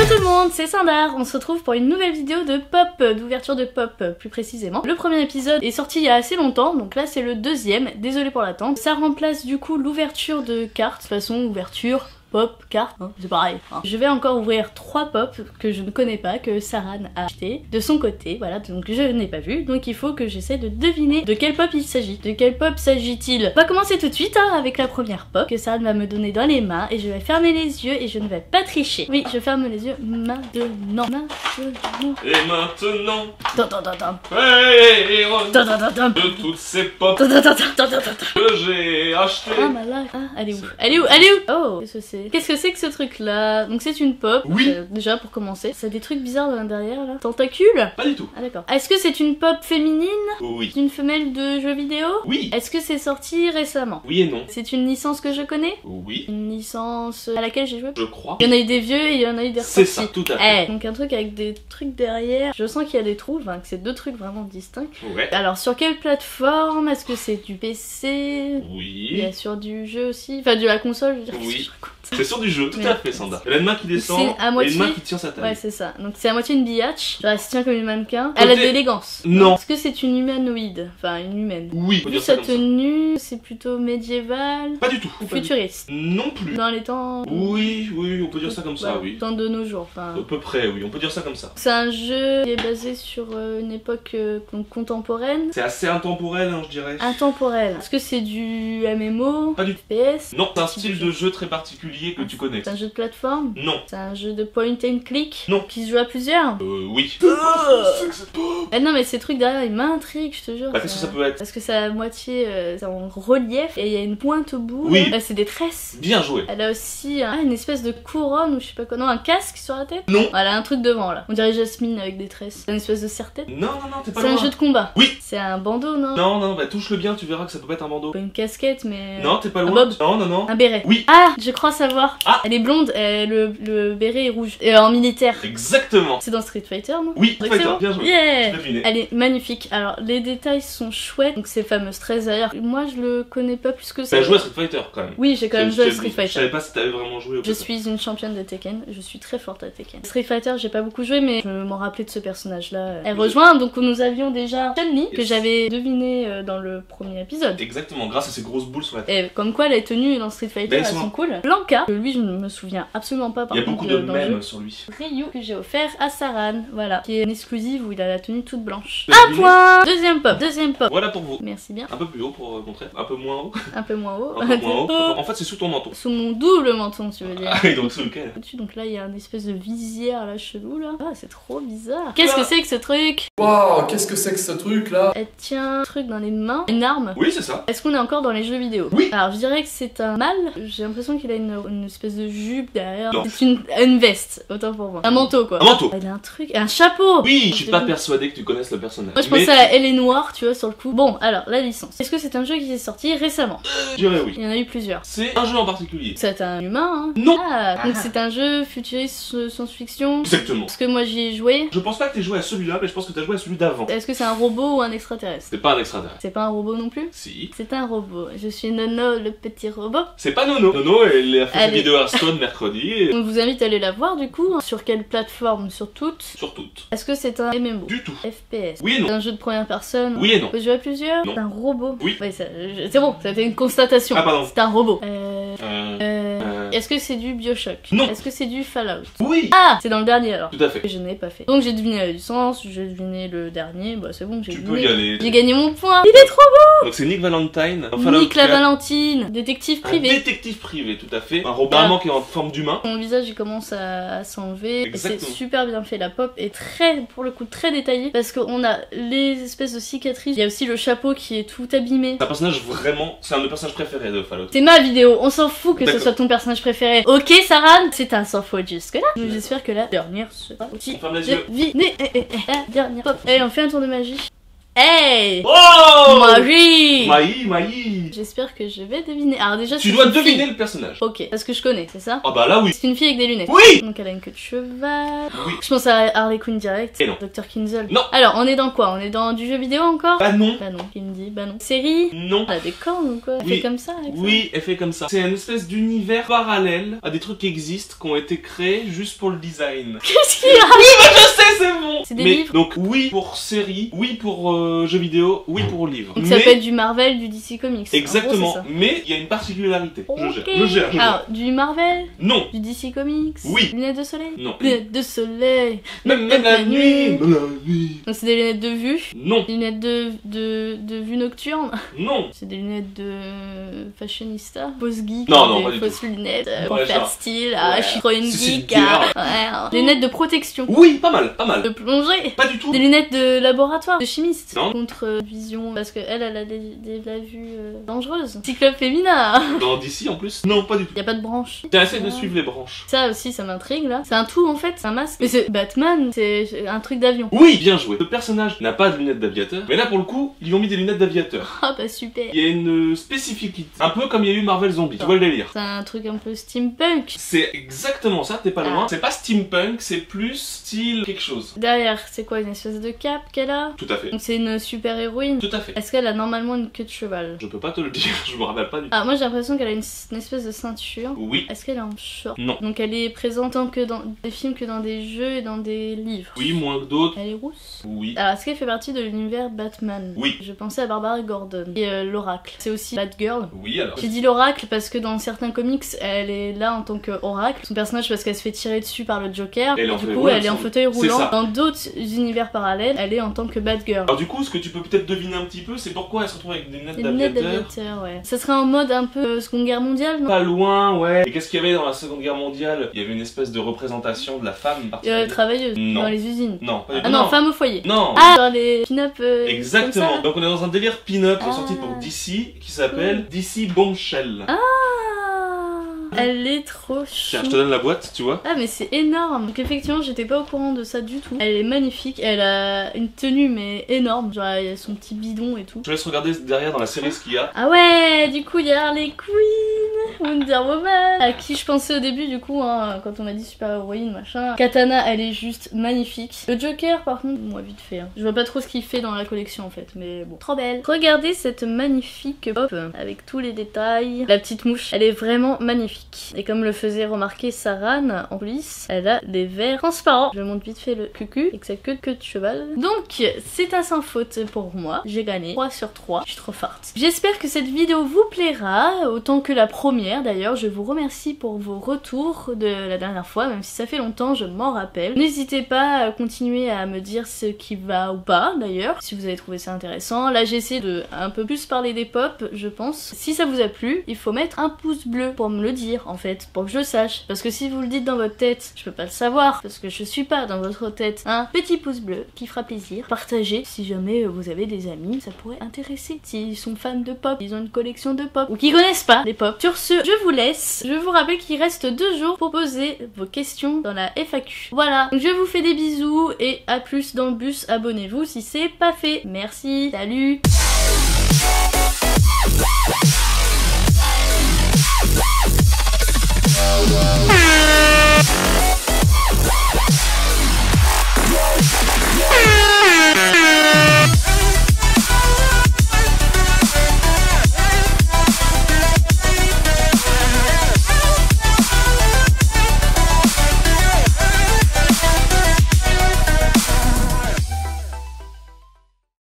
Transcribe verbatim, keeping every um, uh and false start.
tout le monde, c'est Sindar. On se retrouve pour une nouvelle vidéo de pop, d'ouverture de pop plus précisément. Le premier épisode est sorti il y a assez longtemps, donc là c'est le deuxième, désolé pour l'attente. Ça remplace du coup l'ouverture de cartes, de toute façon ouverture, pop, carte, hein, c'est pareil. Hein. Je vais encore ouvrir trois pop que je ne connais pas, que Saran a acheté de son côté, voilà, donc je n'ai pas vu, donc il faut que j'essaie de deviner de quel pop il s'agit. De quel pop s'agit-il? On va commencer tout de suite hein, avec la première pop que Saran va me donner dans les mains et je vais fermer les yeux et je ne vais pas tricher. Oui, je ferme les yeux maintenant. Maintenant. Et maintenant, Dun, dun, dun, dun. héros Dun, dun, dun, dun. de toutes ces pop Dun, dun, dun, dun, dun, dun, dun. que j'ai achetées. Ah ma life. Ah, elle est où? Elle est où? Elle est où? Oh, qu'est-ce que c'est? Qu'est-ce que c'est que ce truc là? Donc c'est une pop. Oui. Euh, déjà pour commencer. Ça a des trucs bizarres là, derrière là. Tentacules? Pas du tout. Ah d'accord. Est-ce que c'est une pop féminine? Oui. Une femelle de jeux vidéo? Oui. Est-ce que c'est sorti récemment? Oui et non. C'est une licence que je connais? Oui. Une licence à laquelle j'ai joué? Je crois. Il y en a eu des vieux et il y en a eu des C'est ressortis. ça, tout à fait. Eh, donc un truc avec des trucs derrière. Je sens qu'il y a des trous, enfin que c'est deux trucs vraiment distincts. Ouais. Alors sur quelle plateforme? Est-ce que c'est du P C? Il y Oui. a sur du jeu aussi? Enfin de la console, je veux dire, Oui. qu'est-ce que je raconte? C'est sur du jeu, tout Mais- à fait, Sanda. Elle a une main qui descend C'est à et moitié- une main qui tient sa taille. Ouais c'est ça, donc c'est à moitié une biatch, genre elle se tient comme une mannequin, elle a de Côté- l'élégance. Non. Est-ce que c'est une humanoïde? Enfin une humaine. Oui, on peut Vu dire ça sa comme ça. tenue, c'est plutôt médiéval, Pas du tout. ou Pas du tout. futuriste. Non plus. Dans les temps... Oui, oui, on peut dire ça comme ça, Ouais, oui. temps de nos jours, enfin... À peu près, oui, on peut dire ça comme ça. C'est un jeu qui est basé sur euh, une époque euh, donc contemporaine. C'est assez intemporel, hein, je dirais. Intemporelle. Est-ce que c'est du M M O? Pas du F P S? Non, c'est un style de jeu très particulier que tu connais. C'est un jeu de plateforme? Non. C'est un jeu de point and click? Non. Qui se joue à plusieurs? Euh, oui. Eh non mais ces trucs derrière ils m'intriguent, je te jure. Bah, qu'est-ce que ça peut être? Parce que c'est à moitié euh, c'est en relief et il y a une pointe au bout. Oui. Là, c'est des tresses. Bien joué. Elle a aussi un- ah, une espèce de couronne ou je sais pas quoi, non un casque sur la tête. Non. Elle a un truc devant là. On dirait Jasmine avec des tresses. C'est une espèce de serre-tête. Non, non, non, t'es pas C'est un loin. jeu de combat. Oui. C'est un bandeau non? Non, non, bah touche-le bien, tu verras que ça peut pas être un bandeau. Pas une casquette mais... Non, t'es pas un loin. bob. Non, non, non. Un béret. Oui. Ah, je crois savoir. Ah. Elle est blonde, et le, le béret est rouge. Et en militaire. Exactement. C'est dans Street Fighter, non? Oui, Donc Fighter, c'est bon. bien joué. Yeah. Je l'ai deviné. Elle est magnifique. Alors, les détails sont chouettes. Donc, ces fameuses tresses derrière. Moi, je le connais pas plus que ça. T'as joué à Street Fighter quand même. Oui, j'ai quand même Je- joué à je- Street Je Fighter. savais pas si t'avais vraiment joué ou Je pas. suis une championne de Tekken, je suis très forte à Tekken. Street Fighter, j'ai pas beaucoup joué, mais je m'en rappelais de ce personnage-là. Elle Vous rejoint, donc nous avions déjà Chun-Li, que Yes. j'avais deviné euh, dans le premier épisode. Exactement, grâce à ces grosses boules sur la tête. Et comme quoi les tenues dans Street Fighter Ben, ils elles sont- sont cool. Blanca, que lui je ne me souviens absolument pas par Il y a contre beaucoup de dans le jeu. mèmes sur lui. Ryu que j'ai offert à Saran, voilà, qui est une exclusive où il a la tenue toute blanche. Tu as Un deviné point. Deuxième pop, deuxième pop. Voilà pour vous. Merci bien. Un peu plus haut pour euh, montrer. Un peu moins haut. Un peu moins haut. Un peu moins haut. En fait, c'est sous ton menton. Sous mon double menton, tu veux dire. Ah, et donc sous lequel? Au-dessus, donc là il y a une espèce de visière là chelou là. Ah c'est trop bizarre. Qu'est-ce que c'est que ce truc? Waouh, qu'est-ce que c'est que ce truc là? Elle tient un truc dans les mains. Une arme. Oui, c'est ça. Est-ce qu'on est encore dans les jeux vidéo? Oui. Alors je dirais que c'est un mâle. J'ai l'impression qu'il a une, une espèce de jupe derrière. Non. C'est une, une veste, autant pour moi. Un manteau quoi. Un manteau. Elle a un truc. Un chapeau. Oui, je suis pas Moi persuadé que tu connaisses le personnage. je Mais pensais à Elle est noire, tu vois, sur le coup. Bon, alors la licence. Est-ce que c'est un jeu qui est sorti récemment? je dirais oui. Il y en a eu plusieurs. C'est un jeu en particulier. C'est un humain, hein? Non. Ah, donc c'est un jeu futuriste euh, science-fiction. Exactement. Parce que moi j'y ai joué. Je pense pas que t'aies joué à celui-là, mais je pense que t'as joué à celui d'avant. Est-ce que c'est un robot ou un extraterrestre? C'est pas un extraterrestre. C'est pas un robot non plus? Si. C'est un robot. Je suis Nono, le petit robot. C'est pas Nono. Nono, elle a fait sa Allez. vidéo Hearthstone mercredi et... On vous invite à aller la voir du coup. Sur quelle plateforme? Sur toutes? Sur toutes. Est-ce que c'est un M M O? Du tout. F P S? Oui et non. C'est un jeu de première personne? Oui et non. On peut jouer à plusieurs? Non. C'est un robot? Oui. Ouais, ça- je- c'est bon, c'était une constatation. Ah, pardon. C'est un robot. Euh... Euh... euh, Euh... Est-ce que c'est du Bioshock? Non. Est-ce que c'est du Fallout? Oui. Ah! C'est dans le dernier alors. Tout à fait. Que je n'ai pas fait. Donc j'ai deviné la licence, j'ai deviné le dernier, bah c'est bon, j'ai Tu peux deviné. y aller. J'ai gagné mon point! Il est trop Donc c'est Nick Valentine. dans Fallout Nick la quatre. Valentine, détective Un privé. détective privé, tout à fait. Un robot allemand qui est en forme d'humain. Mon visage il commence à, à s'enlever. Et c'est Exactement. super bien fait. La pop est très, pour le coup, très détaillée. Parce qu'on a les espèces de cicatrices. Il y a aussi le chapeau qui est tout abîmé. C'est un personnage vraiment. C'est un de mes personnages préférés de Fallout. C'est ma vidéo, on s'en fout que ce D'accord. soit ton personnage préféré. Ok, Saran, c'est un sans faute jusque là. Donc j'espère que la dernière sera aussi On ferme les yeux. devinée. Eh, eh, eh, la dernière pop. Allez, on fait un tour de magie. Hey Oh Marie Maï, Maï. J'espère que je vais deviner. Alors déjà, Tu c'est dois une deviner fille. le personnage. Ok, parce que je connais, c'est ça? Ah bah là oui. C'est une fille avec des lunettes. Oui. Donc elle a une queue de cheval. Oui. Je pense à Harley Quinn direct. Et non. docteur Kinzel. Non. Alors, on est dans quoi? On est dans du jeu vidéo encore? Bah non. Bah non, qui me dit? Bah non. Série? Non. Elle a des cornes ou quoi? Elle Oui. fait comme ça avec ça Oui, elle fait comme ça. C'est une espèce d'univers parallèle à des trucs qui existent, qui ont été créés juste pour le design. Qu'est-ce qu'il y a? Je sais, c'est bon. C'est des Mais, livres. Donc oui pour série, oui pour euh, jeux vidéo, oui pour livres. Donc Mais- ça peut être du Marvel, du D C Comics. Exactement. En gros, c'est Mais il y a une particularité. ça. Je Ok. gère. Je gère. Je gère. Alors, du Marvel? Non. Du D C Comics? Oui. Lunettes de soleil? Non. Lunettes de soleil. Même, même la nuit. Même la nuit. Donc c'est des lunettes de vue? Non. Des lunettes de, de, de vue nocturne? Non. C'est des lunettes de fashionista? Pose geek? Non, non, des pas du fausses lunettes euh, pour Ouais, faire genre- style. Ah, Ouais. je suis trop une C'est- c'est geek. une Ah. guerre. Ouais. Des lunettes de protection. Oui, pas mal, pas mal. De plongée. Pas du tout. Des lunettes de laboratoire, de chimiste. Non. Contre euh, vision, parce que elle, elle a des, des, la vue euh, dangereuse. Cyclope féminin. Dans D C en plus. Non, pas du tout. Y a pas de branche. Tiens, essaye de Ah. suivre les branches. Ça aussi, ça m'intrigue là. C'est un tout en fait, c'est un masque. Mais c'est Batman, c'est un truc d'avion. Oui, bien joué. Le personnage n'a pas de lunettes d'aviateur, mais là pour le coup, ils lui ont mis des lunettes d'aviateur. Ah bah super. Il y a une spécificité. Un peu comme il y a eu Marvel Zombie. Tu vois le délire. C'est un truc un peu steampunk. C'est exactement ça, t'es pas Ah. loin. C'est pas steampunk, c'est plus style quelque chose. Derrière, c'est quoi, une espèce de cape qu'elle a? Tout à fait. Donc c'est une super héroïne. Tout à fait. Est-ce qu'elle a normalement une queue de cheval? Je peux pas te le dire, je me rappelle pas du tout. Ah, moi j'ai l'impression qu'elle a une, une espèce de ceinture. Oui. Est-ce qu'elle est en short? Non. Donc elle est présente tant que dans des films que dans des jeux et dans des livres. Oui, moins que d'autres. Elle est rousse? Oui. Alors, est-ce qu'elle fait partie de l'univers Batman? Oui. Je pensais à Barbara Gordon. Et euh, l'Oracle. C'est aussi Batgirl. Oui, alors. J'ai dit l'Oracle parce que dans certains comics, elle est là en tant qu'Oracle. Son personnage parce qu'elle se fait tirer dessus par le Joker. Elle est et en du fauteuil coup, roulant, elle est en il me fauteuil semble. C'est roulant. ça. Dans d'autres univers parallèles, elle est en tant que Batgirl. Alors du coup, ce que tu peux peut-être deviner un petit peu, c'est pourquoi elle se retrouve avec des lunettes Des lunettes d'aviateur. d'aviateur, ouais. Ça serait en mode un peu euh, Seconde Guerre mondiale, non? Pas loin, ouais. Et qu'est-ce qu'il y avait dans la Seconde Guerre mondiale? Il y avait une espèce de représentation de la femme Euh, particulière. travailleuse. Non. Dans les usines. Non, pas du tout. Ah non, femme au foyer. Non. Ah, dans les pin-up. euh, Exactement. comme ça. Donc on est dans un délire pin-up Ah. sorti pour D C qui s'appelle D C Bombshell. Ah, elle est trop chou. Tiens, je te donne la boîte, tu vois. Ah mais c'est énorme. Donc effectivement j'étais pas au courant de ça du tout. Elle est magnifique, elle a une tenue mais énorme, genre elle a son petit bidon et tout. Je te laisse regarder derrière dans la série ce qu'il y a. Ah ouais, du coup il y a Harley Quinn, Wonder Woman, à qui je pensais au début du coup hein, quand on m'a dit super héroïne machin. Katana elle est juste magnifique. Le Joker par contre, moi vite fait. Hein. Je vois pas trop ce qu'il fait dans la collection en fait, mais bon. Trop belle. Regardez cette magnifique pop avec tous les détails. La petite mouche, elle est vraiment magnifique. Et comme le faisait remarquer Saran en coulisses, elle a des verres transparents. Je montre vite fait le cucu avec sa queue de queue de cheval. Donc c'est un sans faute pour moi. J'ai gagné trois sur trois. Je suis trop forte. J'espère que cette vidéo vous plaira autant que la première. D'ailleurs, je vous remercie pour vos retours de la dernière fois, même si ça fait longtemps, je m'en rappelle. N'hésitez pas à continuer à me dire ce qui va ou pas d'ailleurs, si vous avez trouvé ça intéressant. Là j'essaie de un peu plus parler des pop, je pense. Si ça vous a plu, il faut mettre un pouce bleu pour me le dire en fait, pour que je sache. Parce que si vous le dites dans votre tête, je peux pas le savoir, parce que je suis pas dans votre tête. Un petit pouce bleu qui fera plaisir. Partagez si jamais vous avez des amis, ça pourrait intéresser. S'ils sont fans de pop, ils ont une collection de pop, ou qui connaissent pas les pop. Sur ce, je vous laisse. Je vous rappelle qu'il reste deux jours pour poser vos questions dans la F A Q. Voilà, donc je vous fais des bisous et à plus dans le bus. Abonnez-vous si c'est pas fait. Merci, salut. Ah